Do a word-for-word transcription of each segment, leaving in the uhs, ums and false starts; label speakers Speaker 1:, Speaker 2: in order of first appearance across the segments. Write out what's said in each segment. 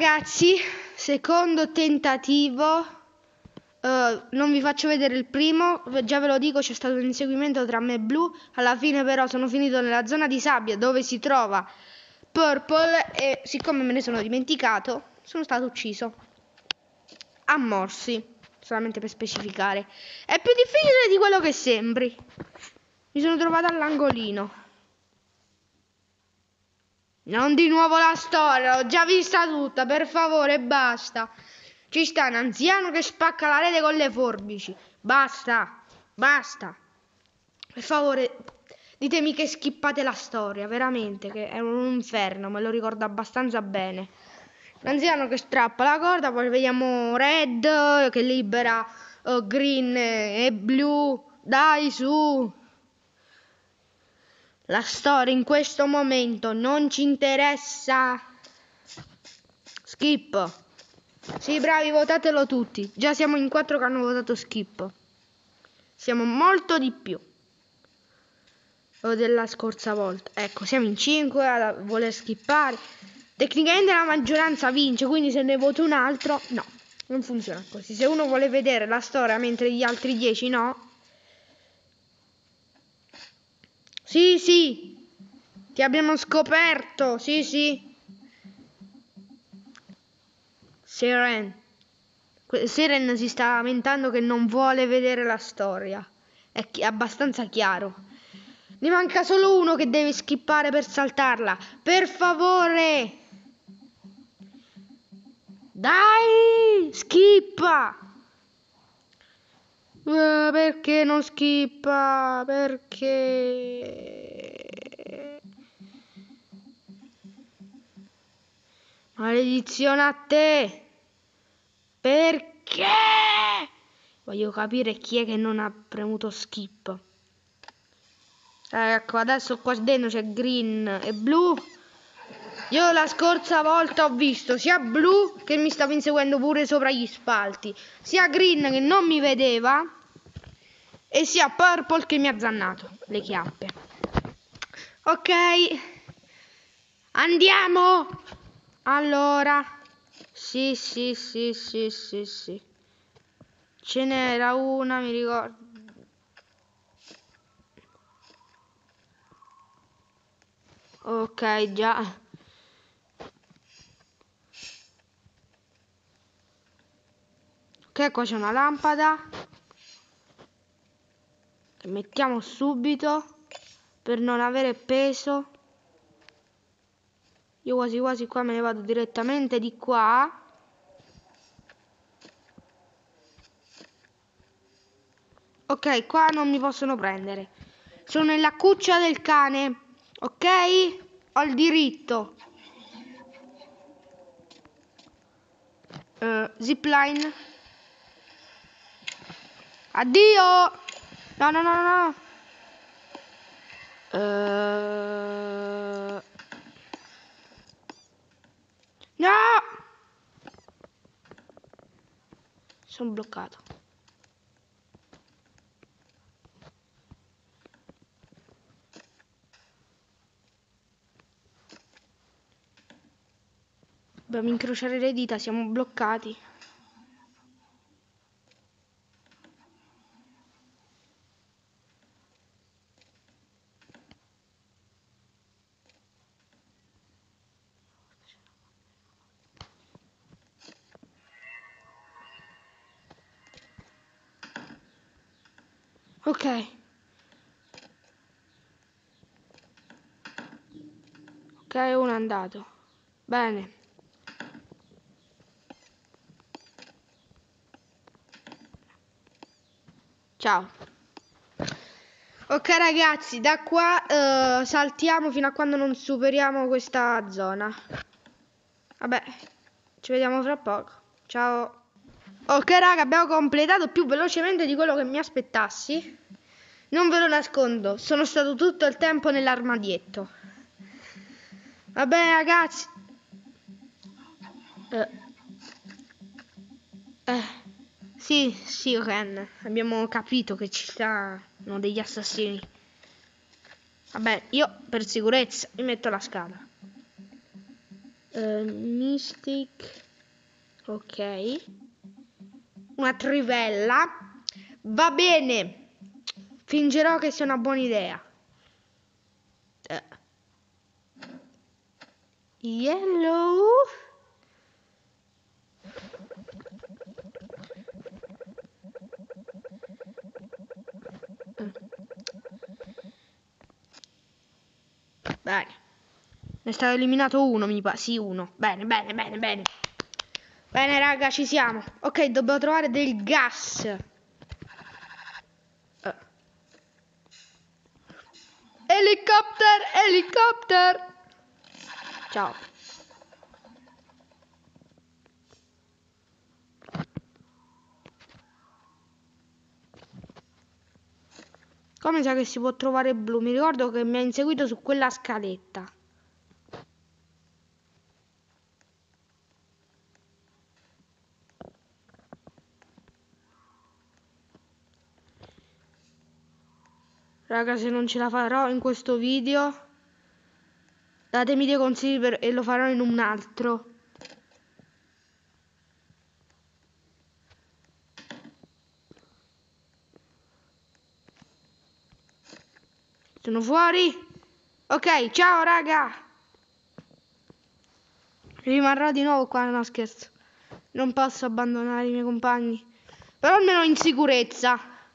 Speaker 1: ragazzi, secondo tentativo. Uh, non vi faccio vedere il primo, già ve lo dico, c'è stato un inseguimento tra me e Blu. Alla fine però sono finito nella zona di sabbia dove si trova Purple e siccome me ne sono dimenticato sono stato ucciso a morsi, solamente per specificare. È più difficile di quello che sembri. Mi sono trovato all'angolino. Non di nuovo la storia, l'ho già vista tutta, per favore, basta. Ci sta un anziano che spacca la rete con le forbici. Basta, basta. Per favore, ditemi che skippate la storia, veramente, che è un inferno, me lo ricordo abbastanza bene. L'anziano che strappa la corda, poi vediamo Red che libera uh, Green e Blue. Dai, su. La storia in questo momento non ci interessa. Skip. Sì, bravi, votatelo tutti. Già siamo in quattro che hanno votato skip. Siamo molto di più della scorsa volta. Ecco, siamo in cinque a voler skippare. Tecnicamente la maggioranza vince, quindi se ne vota un altro, no, non funziona così. Se uno vuole vedere la storia mentre gli altri dieci no. Sì, sì, ti abbiamo scoperto, sì, sì. Siren. Siren si sta lamentando che non vuole vedere la storia. È chi- abbastanza chiaro. Ne manca solo uno che deve skippare per saltarla. Per favore. Dai, skippa. Uh, perché non skippa? Perché? Maledizione a te. Perché? Voglio capire chi è che non ha premuto skip. Ecco, adesso qua dentro c'è Green e Blu. Io la scorsa volta ho visto sia Blu che mi stava inseguendo pure sopra gli spalti, sia Green che non mi vedeva e sia Purple che mi ha zannato le chiappe. Ok, andiamo. Allora, sì, sì, sì, sì, sì, sì. Ce n'era una, mi ricordo. Ok, già. Ok, qua c'è una lampada che mettiamo subito per non avere peso. Io quasi quasi qua me ne vado direttamente di qua. Ok, qua non mi possono prendere. Sono nella cuccia del cane. Ok? Ho il diritto. Uh, zipline. Addio! No, no, no, no. Uh... No! Sono bloccato. Dobbiamo incrociare le dita, siamo bloccati. Ok. Ok, uno è andato. Bene. Ciao. Ok ragazzi, da qua uh, saltiamo fino a quando non superiamo questa zona. Vabbè, ci vediamo fra poco. Ciao. Ok raga, abbiamo completato più velocemente di quello che mi aspettassi. Non ve lo nascondo, sono stato tutto il tempo nell'armadietto. Vabbè ragazzi. Eh. Eh. Sì, sì, Ren, abbiamo capito che ci stanno degli assassini. Vabbè, io per sicurezza mi metto la scala. Uh, Mystic. Ok. Una trivella. Va bene. Fingerò che sia una buona idea. Uh. Yellow. Uh. Bene. Ne è stato eliminato uno, mi pare. Sì, uno. Bene, bene, bene, bene. Bene, raga, ci siamo. Ok, dobbiamo trovare del gas. Uh. Helicopter, helicopter. Ciao. Come sa che si può trovare blu? Mi ricordo che mi ha inseguito su quella scaletta. Raga, se non ce la farò in questo video, datemi dei consigli per... e lo farò in un altro. Sono fuori? Ok, ciao raga. Rimarrò di nuovo qua, no scherzo. Non posso abbandonare i miei compagni. Però almeno in sicurezza.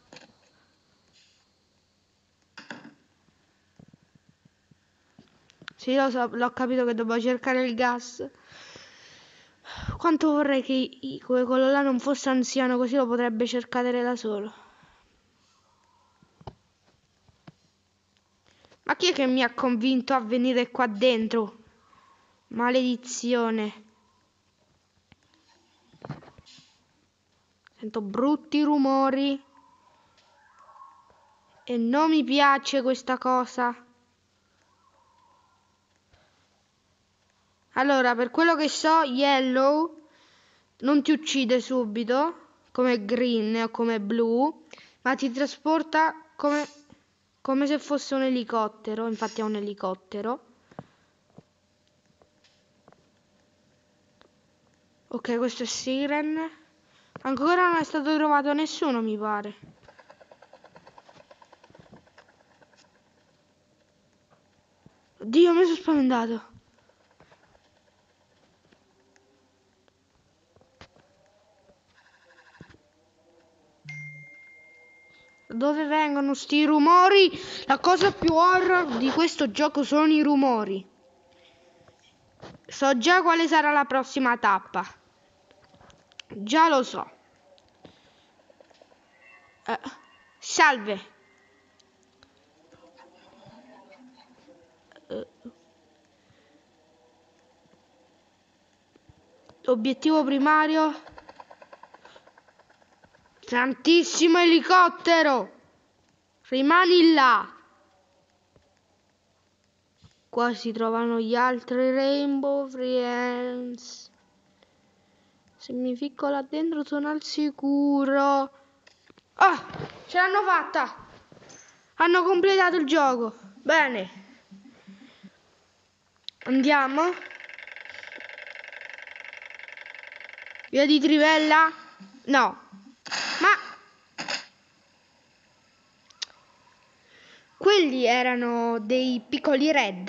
Speaker 1: Sì, lo so, l'ho capito che devo cercare il gas. Quanto vorrei che quello là non fosse anziano, così lo potrebbe cercare da solo. Ma chi è che mi ha convinto a venire qua dentro? Maledizione. Sento brutti rumori. E non mi piace questa cosa. Allora, per quello che so, Yellow non ti uccide subito, come Green o come Blue, ma ti trasporta come, come se fosse un elicottero. Infatti è un elicottero. Ok, questo è Siren. Ancora non è stato trovato nessuno, mi pare. Oddio, mi sono spaventato. Dove vengono sti rumori? La cosa più horror di questo gioco sono i rumori. So già quale sarà la prossima tappa. Già lo so. Eh, salve. Eh, obiettivo primario. Tantissimo elicottero. Rimani là. Qua si trovano gli altri Rainbow Friends. Se mi ficco là dentro sono al sicuro. Ah, ce l'hanno fatta. Hanno completato il gioco. Bene. Andiamo. Via di trivella? No. Ma quelli erano dei piccoli red?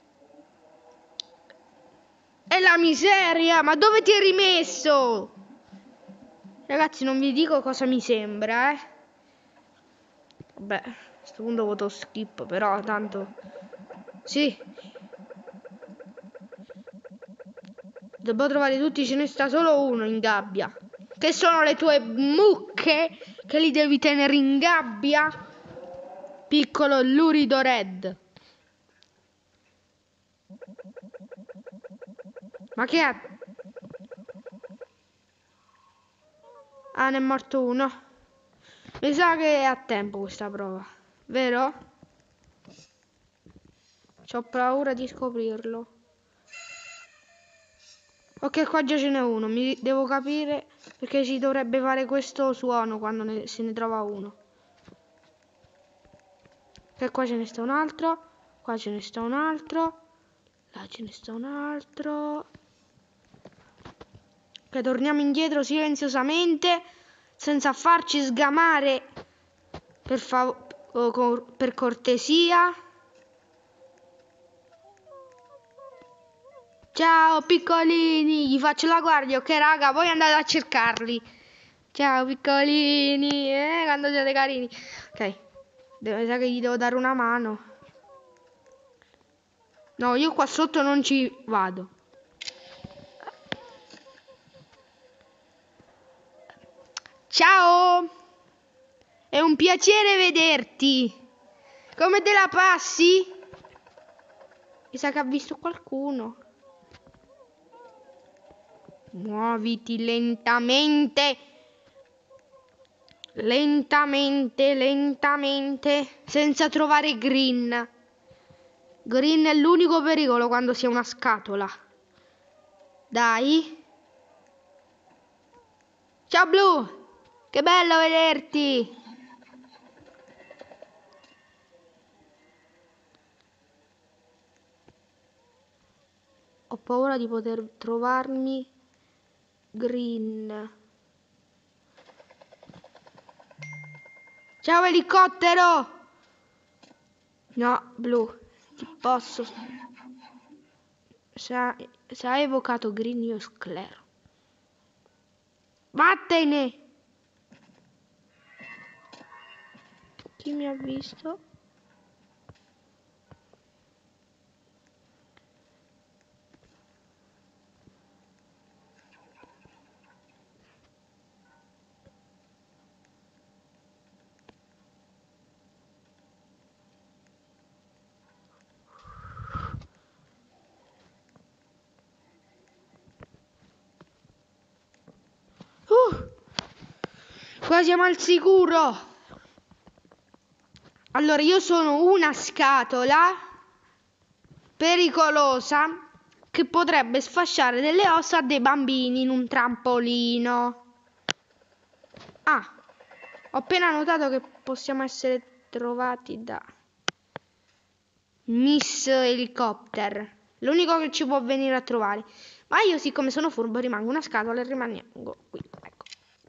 Speaker 1: E la miseria, ma dove ti hai rimesso? Ragazzi, non vi dico cosa mi sembra, eh. Vabbè, a questo punto voto skip, però tanto... Sì. Devo trovare tutti, ce ne sta solo uno in gabbia. Che sono le tue mucche che li devi tenere in gabbia? Piccolo lurido red. Ma che ha? Ah, ne è morto uno. Mi sa che è a tempo questa prova, vero? C'ho paura di scoprirlo. Ok, qua già ce n'è uno. Mi devo capire perché si dovrebbe fare questo suono quando ne, se ne trova uno. E qua ce ne sta un altro. Qua ce ne sta un altro. Là ce ne sta un altro. Ok, torniamo indietro silenziosamente, senza farci sgamare, per favore, per cortesia. Ciao piccolini, gli faccio la guardia, ok raga, voi andate a cercarli. Ciao piccolini, eh, quando siete carini. Ok, devo, sa che gli devo dare una mano. No, io qua sotto non ci vado. Ciao, è un piacere vederti. Come te la passi? Mi sa che ha visto qualcuno. Muoviti lentamente. Lentamente, lentamente, senza trovare Green. Green è l'unico pericolo quando si è una scatola. Dai. Ciao Blu, che bello vederti. Ho paura di poter trovarmi Green. Ciao elicottero. No, Blu, ti posso. Se ha, se ha evocato Green io sclero. Vattene. Chi mi ha visto? Uh, qua siamo al sicuro. Allora, io sono una scatola pericolosa che potrebbe sfasciare delle ossa a dei bambini in un trampolino. Ah, ho appena notato che possiamo essere trovati da Miss Helicopter. L'unico che ci può venire a trovare. Ma io, siccome sono furbo, rimango una scatola e rimango qui. Ecco.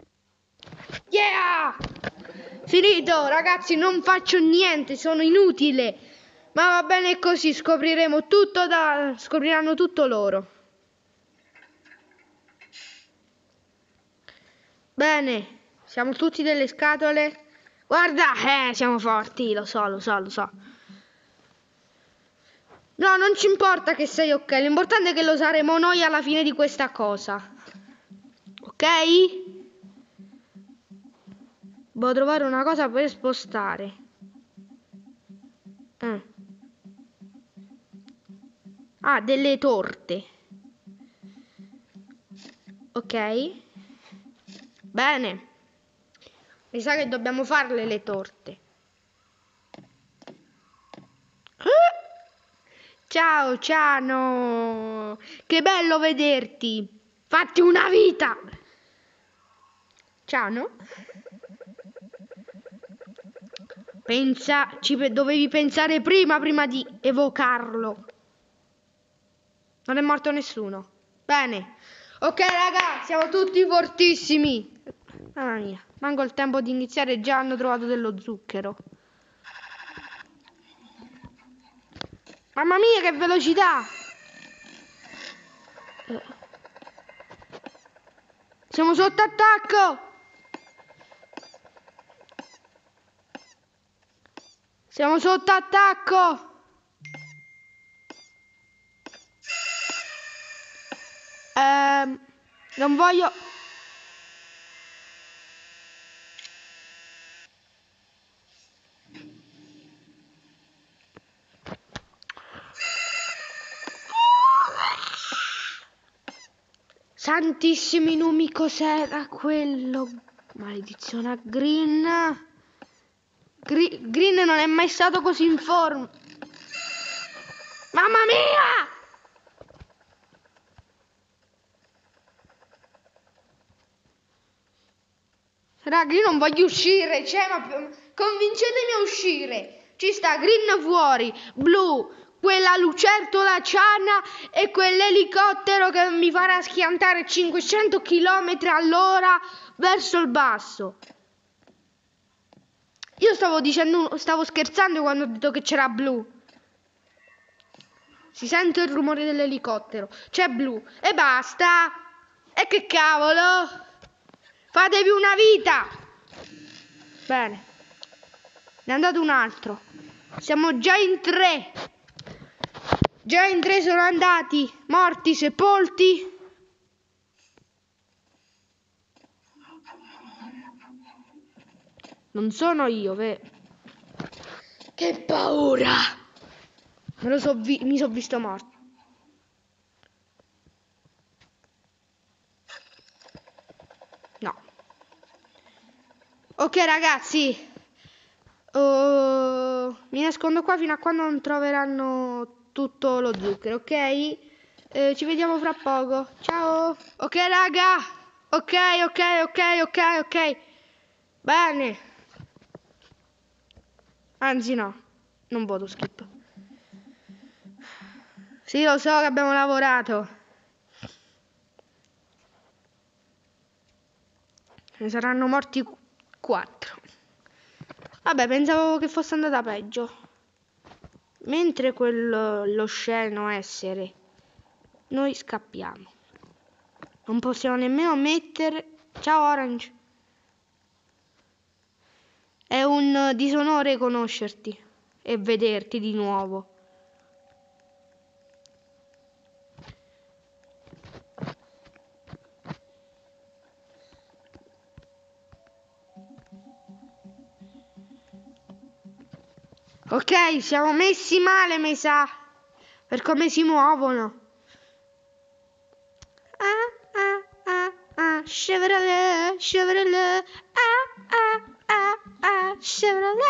Speaker 1: Yeah! Finito, ragazzi, non faccio niente, sono inutile. Ma va bene così, scopriremo tutto da... scopriranno tutto loro. Bene, siamo tutti delle scatole. Guarda, eh, siamo forti, lo so, lo so, lo so. No, non ci importa che sei ok, l'importante è che lo saremo noi alla fine di questa cosa. Ok? Devo trovare una cosa per spostare. Eh. Ah, delle torte. Ok. Bene. Mi sa che dobbiamo farle le torte. Ciao, Ciano. Che bello vederti. Fatti una vita. Ciano? Pensa, ci dovevi pensare prima, prima di evocarlo. Non è morto nessuno. Bene. Ok, raga, siamo tutti fortissimi. Mamma mia, manco il tempo di iniziare e già hanno trovato dello zucchero. Mamma mia, che velocità! Siamo sotto attacco! Siamo sotto attacco! Ehm, non voglio... Santissimi numi, cos'era quello? Maledizione a Green. Gre Green non è mai stato così in forma. Mamma mia! Raga, io non voglio uscire, cioè, ma convincetemi a uscire. Ci sta Green fuori, Blu, quella lucertola ciana e quell'elicottero che mi farà schiantare cinquecento chilometri all'ora verso il basso. Io stavo dicendo, stavo scherzando quando ho detto che c'era blu. Si sente il rumore dell'elicottero. C'è blu. E basta. E che cavolo? Fatevi una vita. Bene. Ne è andato un altro. Siamo già in tre. Già in tre sono andati. Morti, sepolti. Non sono io, vero? Che paura! Me lo so vi- mi sono visto morto. No. Ok ragazzi. Uh, mi nascondo qua fino a quando non troveranno tutto lo zucchero, ok? Eh, ci vediamo fra poco. Ciao. Ok raga. Ok, ok, ok, ok, ok. Bene. Anzi no, non voto skip. Sì, lo so che abbiamo lavorato. Ne saranno morti quattro. Vabbè, pensavo che fosse andata peggio. Mentre quello, lo sceno essere, noi scappiamo. Non possiamo nemmeno mettere... Ciao Orange. È un disonore conoscerti e vederti di nuovo. Ok, siamo messi male, mi sa, per come si muovono. Ah, ah, ah, ah, Chevrolet, Chevrolet, ah, ah, ah, ah, Chevrolet.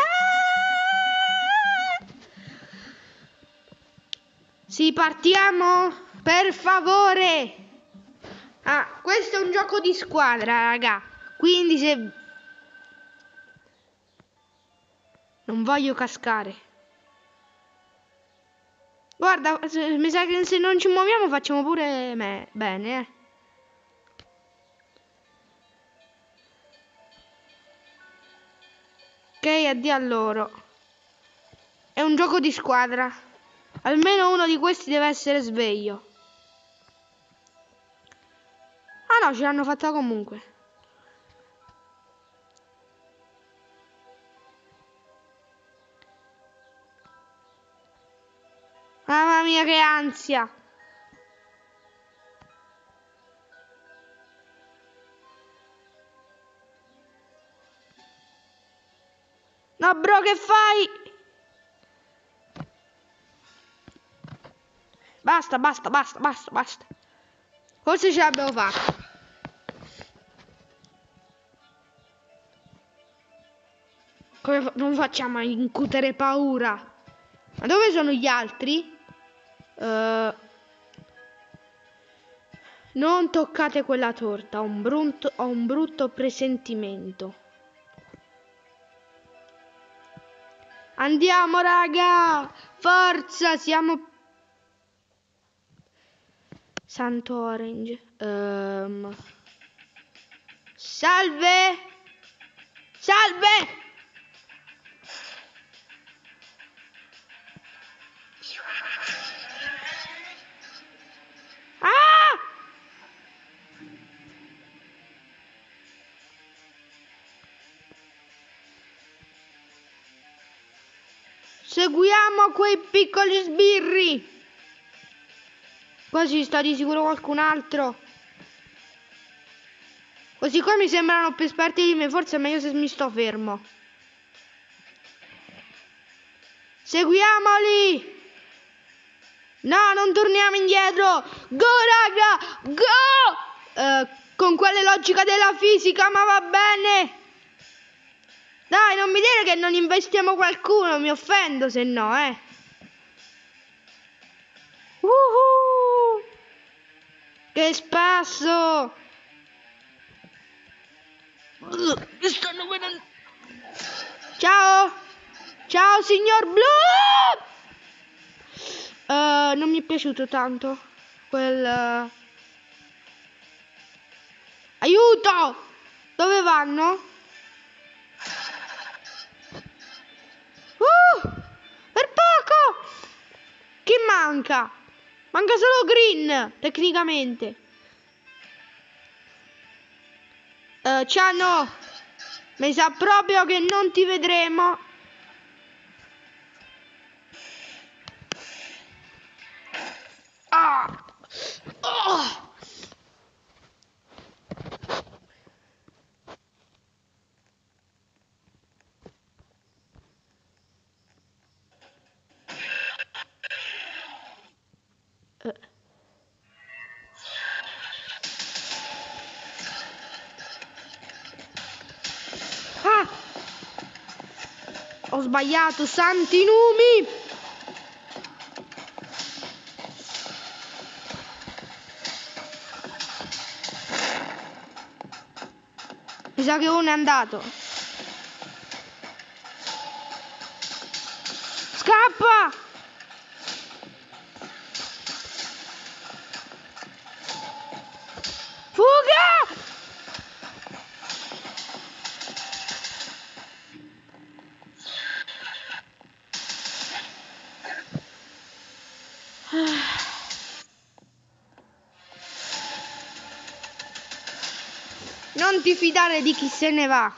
Speaker 1: Sì, partiamo, per favore. Ah, questo è un gioco di squadra, raga. Quindi se... Non voglio cascare. Guarda, se, mi sa che se non ci muoviamo facciamo pure me, bene, eh. Ok, addio a loro. È un gioco di squadra. Almeno uno di questi deve essere sveglio. Ah no, ce l'hanno fatta comunque. Mamma mia, che ansia. No, bro, che fai? Basta, basta, basta, basta, basta. Forse ce l'abbiamo fatta. Come fa- non facciamo a incutere paura? Ma dove sono gli altri? Uh, non toccate quella torta, ho un brutto, ho un brutto presentimento. Andiamo, raga! Forza, siamo... Santo Orange. Um... Salve! Salve! Ah! Seguiamo quei piccoli sbirri. Qua ci sta di sicuro qualcun altro. Così qua mi sembrano più esperti di me. Forse è meglio se mi sto fermo. Seguiamoli. No, non torniamo indietro. Go, raga. Go. Uh, con quelle logica della fisica, ma va bene. Dai, non mi dire che non investiamo qualcuno. Mi offendo se no, eh. Uhuh. Che spasso. Mi stanno vedendo. Ciao. Ciao, signor Blu. non mi è piaciuto tanto quel... Uh... Aiuto! Dove vanno? Uh! Per poco! Chi manca? Manca solo Green, tecnicamente. Uh, Ciano, mi sa proprio che non ti vedremo. Ah! Oh! Uh. Ah! Ho sbagliato, santi numi! Mi sa che uno è andato. Scappa! Fuga! Non ti fidare di chi se ne va.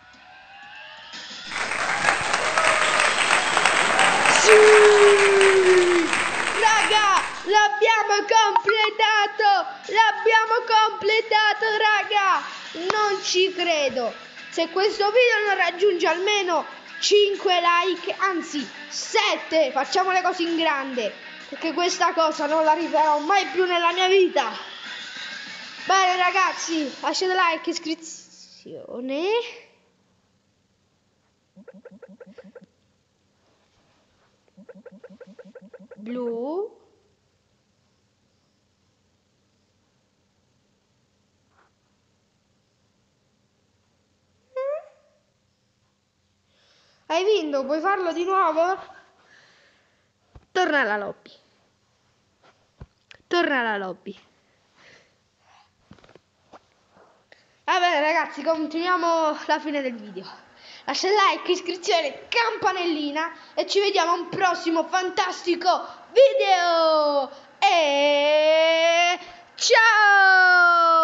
Speaker 1: Sì! Raga, l'abbiamo completato! L'abbiamo completato, raga! Non ci credo. Se questo video non raggiunge almeno cinque like, anzi sette, facciamo le cose in grande, perché questa cosa non la rifarò mai più nella mia vita. Bene ragazzi, lasciate like, iscrizione. Blu. Hai vinto, puoi farlo di nuovo? Torna alla lobby. Torna alla lobby. Va bene ragazzi, continuiamo la fine del video. Lascia like, iscrizione, campanellina e ci vediamo a un prossimo fantastico video. E ciao!